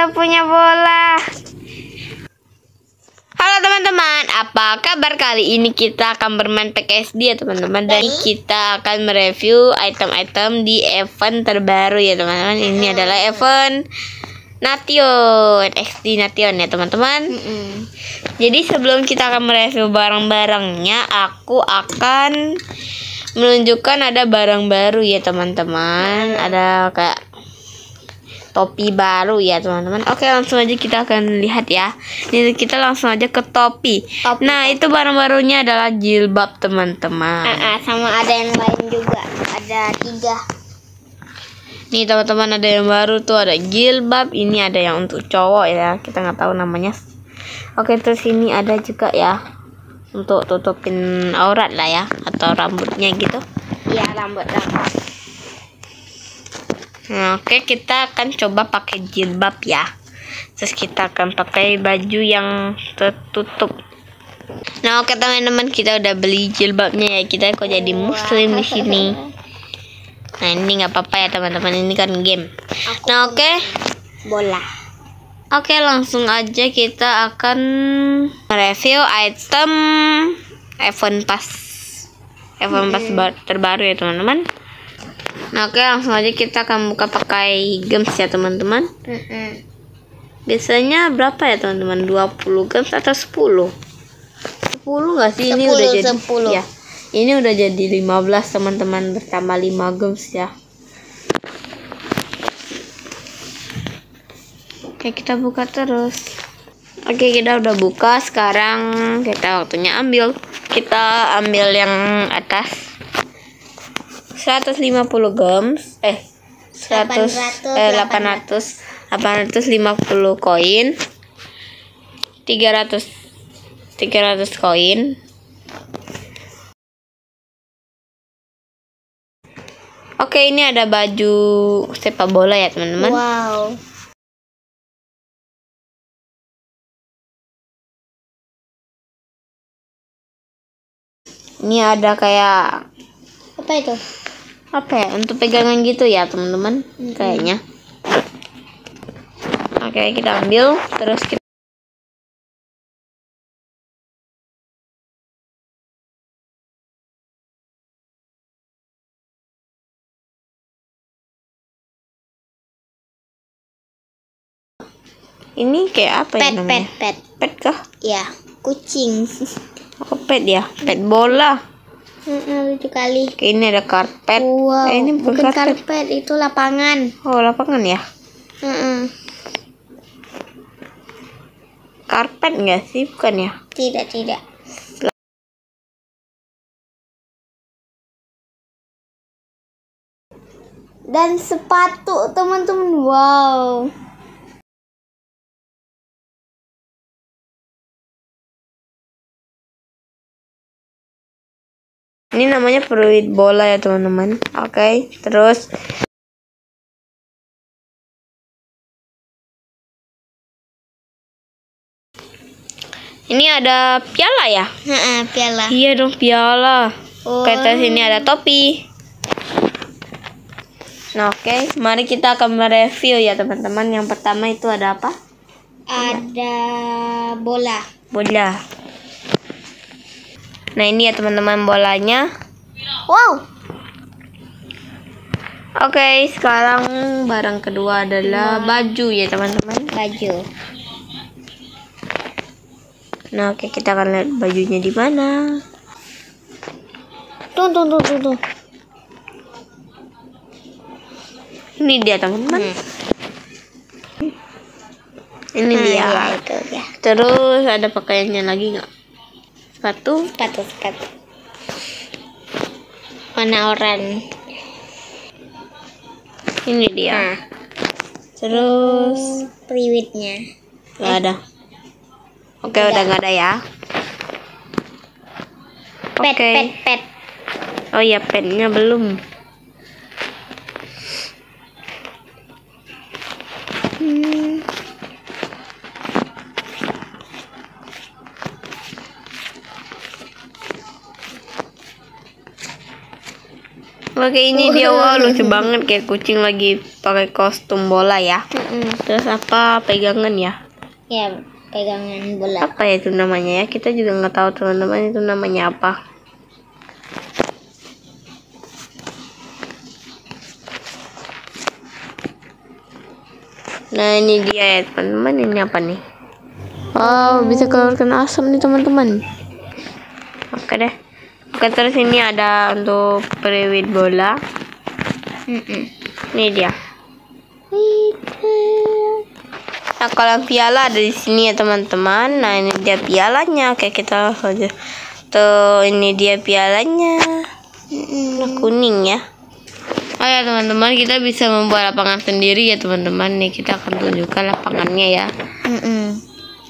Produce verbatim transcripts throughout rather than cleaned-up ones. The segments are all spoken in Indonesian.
kita punya bola. Halo teman-teman, apa kabar? Kali ini kita akan bermain P K S D ya teman-teman. Dan kita akan mereview item-item di event terbaru ya teman-teman. Ini adalah event Nation X D Nation ya teman-teman. Jadi sebelum kita akan mereview barang-barangnya, aku akan menunjukkan ada barang baru ya teman-teman. Ada kayak topi baru ya teman-teman. Oke, langsung aja kita akan lihat ya. Ini kita langsung aja ke topi, topi nah topi. Itu barang barunya adalah jilbab teman-teman. uh, uh, Sama ada yang lain juga. Ada tiga. Nih teman-teman, ada yang baru tuh, ada jilbab. Ini ada yang untuk cowok ya, kita nggak tahu namanya. Oke, terus ini ada juga ya untuk tutupin aurat lah ya, atau rambutnya gitu. Iya, rambut rambut. Nah, oke, kita akan coba pakai jilbab ya. Terus kita akan pakai baju yang tertutup. Nah, oke teman-teman, kita udah beli jilbabnya ya. Kita kok jadi muslim di sini. Nah, ini nggak apa-apa ya teman-teman. Ini kan game. Aku nah, oke. Bola. Oke, langsung aja kita akan review item event pass. Event pass hmm. terbaru ya teman-teman. Nah, oke, langsung aja kita akan buka pakai gems ya teman-teman. Mm-mm. Biasanya berapa ya teman-teman? dua puluh gems atau sepuluh? sepuluh nggak sih? Ini sepuluh, udah jadi sepuluh. Ya. Ini udah jadi lima belas teman-teman, bertambah lima gems ya. Oke, kita buka terus. Oke, kita udah buka. Sekarang kita waktunya ambil. Kita ambil yang atas. seratus lima puluh gems, eh seratus eh delapan ratus delapan ratus lima puluh koin, tiga ratus tiga ratus koin. Oke, ini ada baju sepak bola ya teman-teman. Wow. Ini ada kayak apa itu? Apa ya, untuk pegangan gitu ya teman-teman. Mm-hmm. Kayaknya. Oke, kita ambil. Terus kita ini kayak apa pet, ya namanya? Pet, pet, pet kah? Ya, kucing. Oh, pet ya, pet bola. Mm-mm, lucu kali. Oke, ini ada karpet. Wow, eh, ini bukan, bukan karpet. karpet, itu lapangan. Oh, lapangan ya? Mm-mm. Karpet nggak sih? Bukan ya? Tidak, tidak. Dan sepatu teman-teman, wow. Ini namanya peluit bola ya teman-teman. Oke, okay, terus ini ada piala ya? Heeh, piala. Iya dong, piala. Oh. Oke, terus ini ada topi. Nah, oke, okay, mari kita akan mereview ya teman-teman. Yang pertama itu ada apa? Ada bola. Bola. Nah, ini ya teman-teman bolanya. Wow. Oke, okay, sekarang barang kedua adalah baju ya teman-teman. Baju. Nah, oke, okay, kita akan lihat bajunya di mana. Tuh, tuh, tuh, tuh, tuh. Ini dia teman-teman. Hmm. Ini nah, dia. Ya, itu ya. Terus ada pakaiannya lagi nggak? Sepatu, sepatu, sepatu. Warna oranye. Ini dia. Nah. Terus priwitnya nggak ada. Oke, okay, udah nggak ada ya. Pet, okay. pet, pet. Oh ya, petnya belum. Hmm. Oke, ini dia, wow, lucu banget kayak kucing lagi pakai kostum bola ya. Mm-mm. Terus apa pegangan ya? Ya, pegangan bola. Apa ya itu namanya ya? Kita juga nggak tahu teman-teman itu namanya apa. Nah ini dia ya teman-teman, ini apa nih? Wow, bisa keluarkan asam nih teman-teman. Oke deh. Oke, terus ini ada untuk periwit bola. Mm-mm. Ini dia. Nah kalau piala ada di sini ya teman-teman. Nah ini dia pialanya. Oke kita aja. Tuh ini dia pialanya. Nah, kuning ya. Oh ya teman-teman, kita bisa membuat lapangan sendiri ya teman-teman. Nih kita akan tunjukkan lapangannya ya. Mm-mm.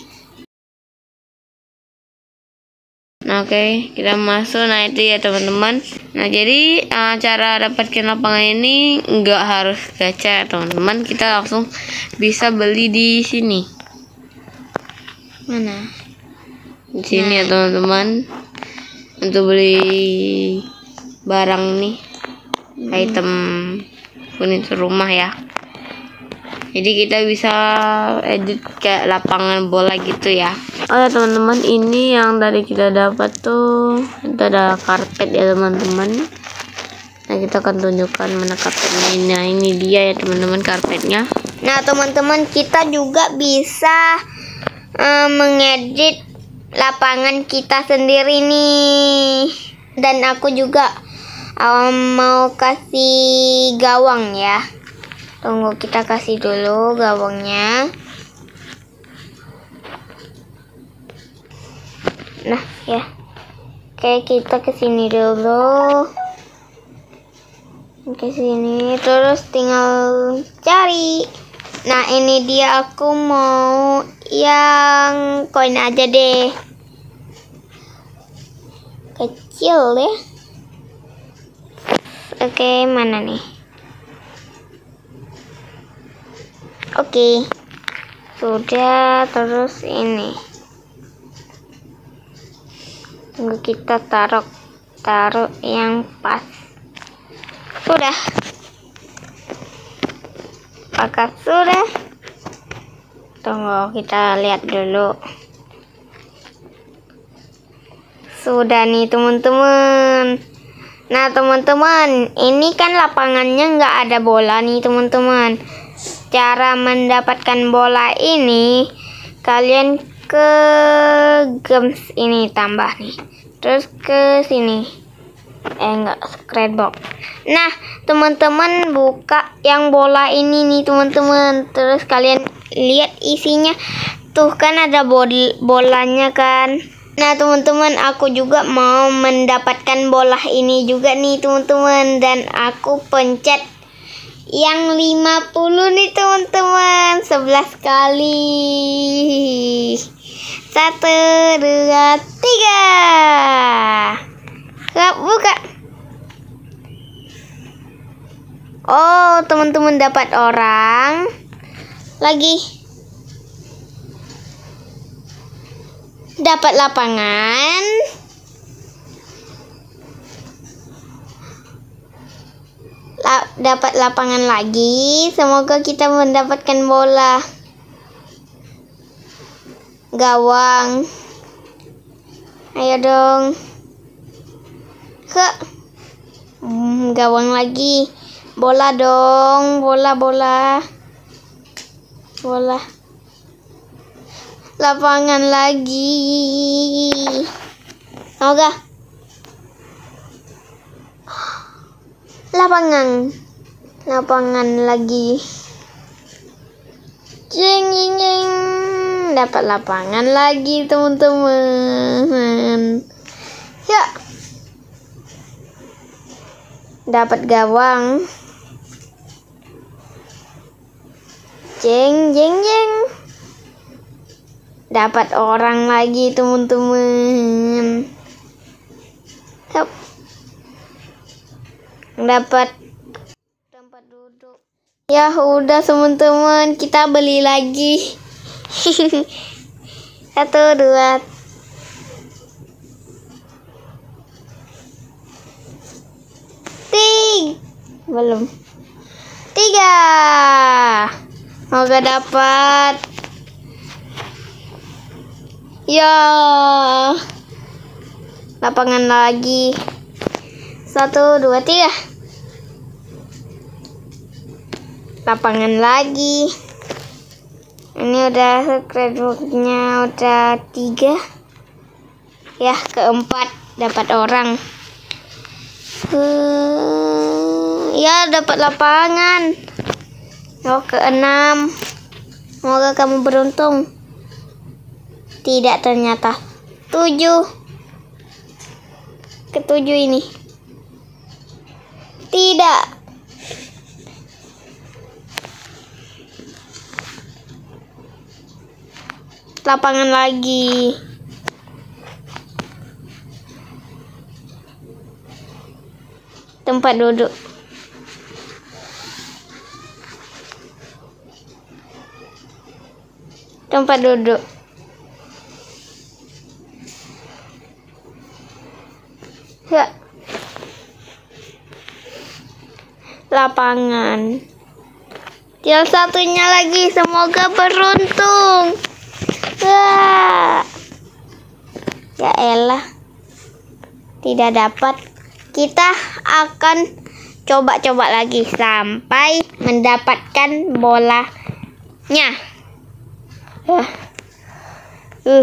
Nah, oke okay, kita masuk. Nah itu ya teman-teman. Nah jadi uh, cara dapatkan lapangan ini nggak harus gacha teman-teman. Kita langsung bisa beli di sini. Mana? Di sini Nah. ya teman-teman. Untuk beli barang nih, hmm. item furniture rumah ya. Jadi kita bisa edit kayak lapangan bola gitu ya. Oh ya teman-teman, ini yang tadi kita dapat tuh, itu ada karpet ya teman-teman. Nah kita akan tunjukkan mana karpetnya. Nah ini dia ya teman-teman karpetnya. Nah teman-teman, kita juga bisa uh, mengedit lapangan kita sendiri nih. Dan aku juga um, mau kasih gawang ya. Tunggu, kita kasih dulu gawangnya. Nah ya, oke kita kesini dulu, ke sini terus tinggal cari. Nah ini dia, aku mau yang koin aja deh, kecil ya. Oke mana nih? Oke sudah, terus ini tunggu, kita taruh taruh yang pas. Sudah, apakah sudah? Tunggu kita lihat dulu. Sudah nih teman-teman. Nah teman-teman, ini kan lapangannya nggak ada bola nih teman-teman. Cara mendapatkan bola ini, kalian ke games ini tambah nih, terus ke sini, eh enggak, scrapbox. Nah teman-teman buka yang bola ini nih teman-teman, terus kalian lihat isinya tuh, kan ada bol bolanya kan. Nah teman-teman, aku juga mau mendapatkan bola ini juga nih teman-teman, dan aku pencet yang lima puluh nih teman-teman, sebelas kali. Satu, dua, tiga. Buka. Oh, teman-teman dapat orang lagi. Dapat lapangan. La dapat lapangan lagi. Semoga kita mendapatkan bola. Gawang. Ayo dong. Ke. Hmm, gawang lagi. Bola dong. Bola, bola. Bola. Lapangan lagi. Semoga. Lapangan. Lapangan lagi. Jeng, jeng, jeng. Dapat lapangan lagi teman-teman. Ya. Dapat gawang. Jeng, jeng, jeng. Dapat orang lagi teman-teman. Yap. Dapat tempat duduk. Ya udah teman-teman, kita beli lagi. Satu, dua, tiga. Belum. tiga. Semoga dapat. Ya, lapangan lagi. Satu, dua, tiga. Lapangan lagi. Ini udah scrapbooknya udah tiga. Ya, keempat dapat orang. Hmm, ya, dapat lapangan. Oh, keenam. Semoga kamu beruntung. Tidak, ternyata tujuh. Ketujuh ini. Tidak. Lapangan lagi. Tempat duduk. Tempat duduk. Ya. Lapangan. Tinggal satunya lagi. Semoga beruntung. Wah. Ya elah. Tidak dapat. Kita akan coba-coba lagi sampai mendapatkan bolanya. Uh. Uh.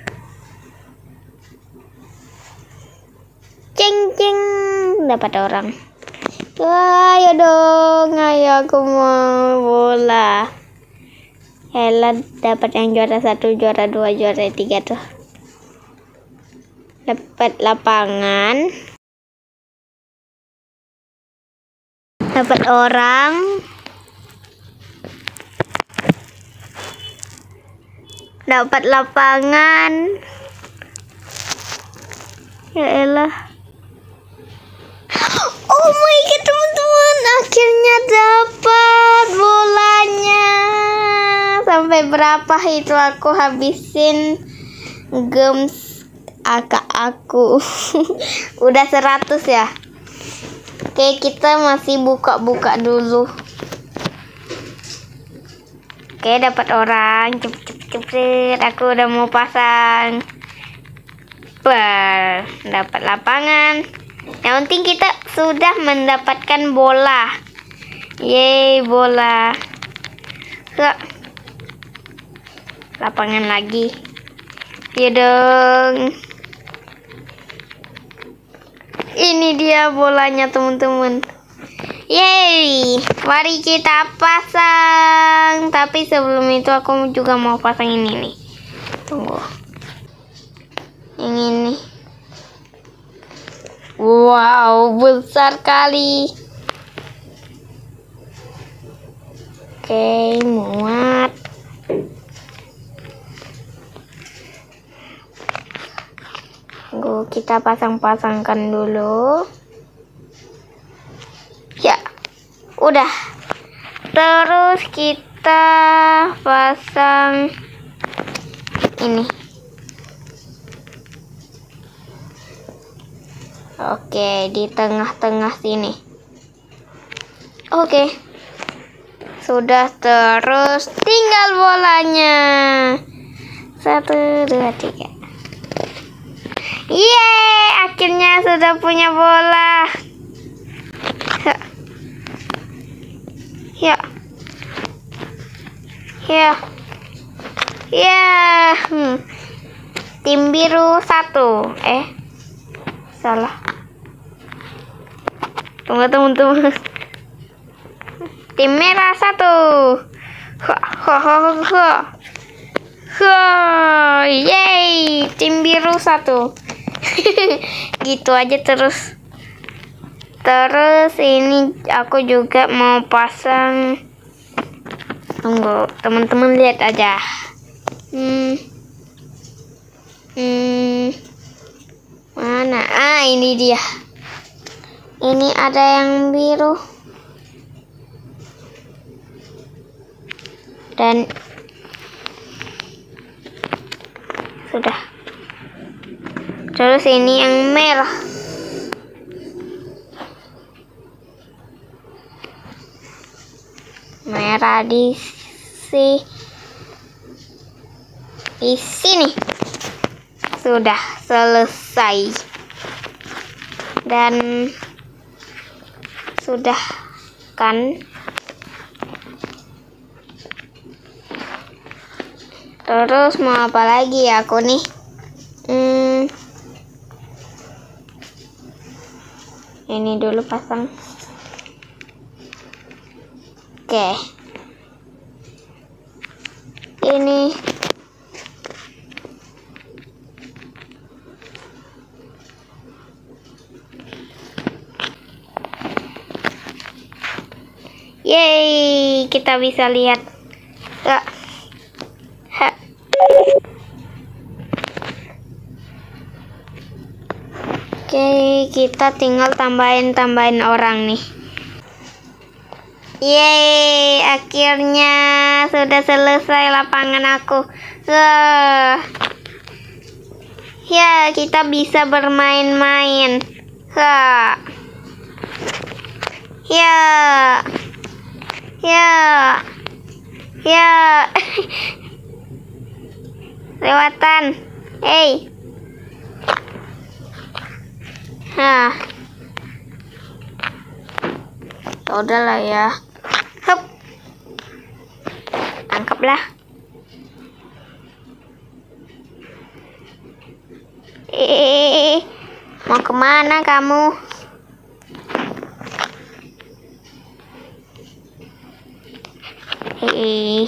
Ceng ceng, dapat orang. Ayo dong, ayo aku mau bola. Ella dapat yang juara satu, juara dua, juara tiga tuh. Dapat lapangan. Dapat orang. Dapat lapangan. Ya elah. Oh my god, teman-teman, akhirnya dapat bolanya. Sampai berapa itu aku habisin gems agak aku. Udah seratus ya. Oke, kita masih buka-buka dulu. Oke, dapat orang. Cepet-cepet, aku udah mau pasang. Ber, dapat lapangan. Yang penting kita sudah mendapatkan bola. Yeay, bola. Kak. Lapangan lagi. Ya dong. Ini dia bolanya, teman-teman. Yeay, mari kita pasang. Tapi sebelum itu aku juga mau pasang ini nih. Tunggu. Yang ini. Wow, besar kali. Oke, muat. Tunggu, kita pasang-pasangkan dulu. Ya, udah. Terus kita pasang ini. Oke, di tengah-tengah sini. Oke. Sudah, terus tinggal bolanya. Satu, dua, tiga. Yeay, akhirnya sudah punya bola. Ya. Ya. Ya. Hmm. Tim biru satu. Eh. Salah. Tunggu, teman-teman. Tim merah satu. Ha ha ha ha. Ha. Yeay, tim biru satu. Gitu aja terus. Terus ini aku juga mau pasang. Tunggu, teman-teman lihat aja. Hmm. Hmm. Mana? Ah, ini dia. Ini ada yang biru. Dan sudah. Terus ini yang merah. merah di si di sini. Sudah selesai. Dan sudah kan? Terus mau apa lagi ya aku nih? Hmm, ini dulu pasang. Oke. Ini yeay, kita bisa lihat. Ya. Ha. Oke, kita tinggal tambahin-tambahin orang nih. Yeay, akhirnya sudah selesai lapangan aku. Wah. Ya, kita bisa bermain-main. Wah. Ya. Ya. Ya. Lewatan. Hey. Hah. Udahlah ya. Hup. Tangkaplah. Eh, mau kemana kamu? Eh,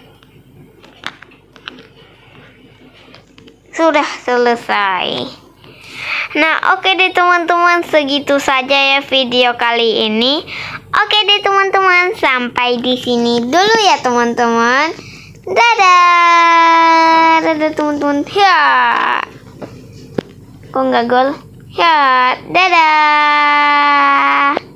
sudah selesai. Nah, oke deh teman-teman, segitu saja ya video kali ini. Oke deh teman-teman, sampai di sini dulu ya teman-teman. Dadah, dadah teman-teman. Ya, kok nggak gol? Ya, dadah.